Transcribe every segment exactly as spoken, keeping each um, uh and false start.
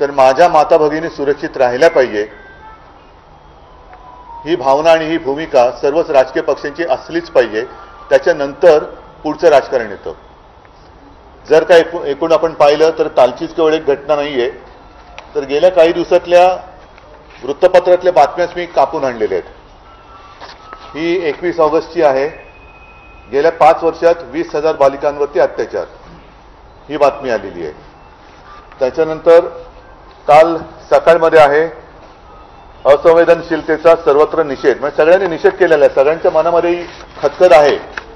तर माझ्या माता भगिनी सुरक्षित राहिल्या पाहिजे, ही भावना आणि ही भूमिका सर्वच राजकीय पक्षांची असलीच पाहिजे. त्याच्यानंतर पुढचं राजकारण येतं. जर का एकूण आपण पाहिलं तर तालचीच केवळ एक घटना नाहीये, तर गेल्या काही दिवसातल्या वृत्तपत्रातल्या बातम्याच मी कापून आणलेल्या आहेत. ही एकवीस ऑगस्टची आहे. गेल्या पाच वर्षात वीस हजार बालिकांवरती अत्याचार, ही बातमी आलेली आहे. त्याच्यानंतर काल सकाळमध्ये आहे असंवेदनशीलतेचा सर्वत्र निषेध, म्हणजे सगळ्यांनी निषेध केलेला आहे, सगळ्यांच्या मनामध्ये खदखद आहे.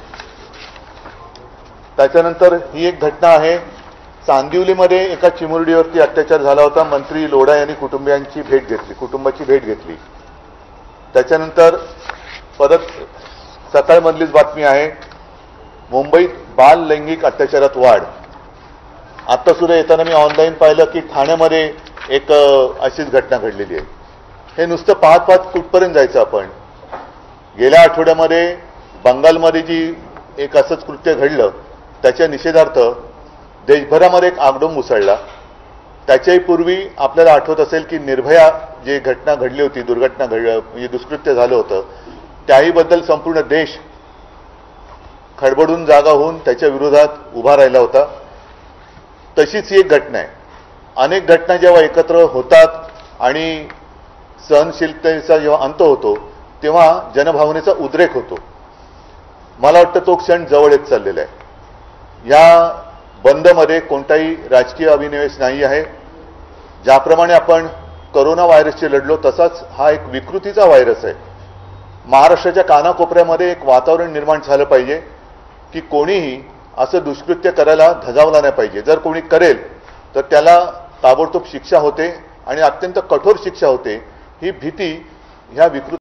त्याच्यानंतर ही एक घटना आहे, चांदिवलीमध्ये एका चिमुरडीवरती अत्याचार झाला होता. मंत्री लोढा यांनी कुटुंबियांची भेट घेतली, कुटुंबाची भेट घेतली. त्याच्यानंतर परत सकाळमधलीच बातमी आहे, मुंबईत बाल लैंगिक अत्याचारात वाढ. आता सुद्धा येताना मी ऑनलाईन पाहिलं की ठाण्यामध्ये एक अशीच घटना घडलेली आहे. हे नुसतं पाहत पाहत कुठपर्यंत जायचं आपण. गेल्या आठवड्यामध्ये बंगालमध्ये जी एक असंच कृत्य घडलं, त्याच्या निषेधार्थ देशभरामध्ये एक आगडोंब उसळला. त्याच्याही पूर्वी आपल्याला आठवत असेल की निर्भया जी घटना घडली होती, दुर्घटना घड म्हणजे दुष्कृत्य झालं होतं, त्याहीबद्दल संपूर्ण देश खडबडून जागा होऊन त्याच्या विरोधात उभा राहिला होता. तशीच ही एक घटना आहे. अनेक घटना जेव्हा एकत्र होतात आणि सहनशीलतेचा जेव्हा अंत होतो, तेव्हा जनभावनेचा उद्रेक होतो. मला वाटतं तो क्षण जवळ येत चाललेला आहे. या बंदमध्ये कोणताही राजकीय अभिनिवेश नाही आहे. ज्याप्रमाणे आपण कोरोना व्हायरसशी लढलो, तसाच हा एक विकृतीचा व्हायरस आहे. महाराष्ट्राच्या कानाकोपऱ्यामध्ये एक वातावरण निर्माण झालं पाहिजे की कोणीही असं दुष्कृत्य करायला धजावला नाही पाहिजे. जर कोणी करेल तर त्याला ताबडतोब शिक्षा होते आणि अत्यंत कठोर शिक्षा होते. ही भीती ह्या विकृती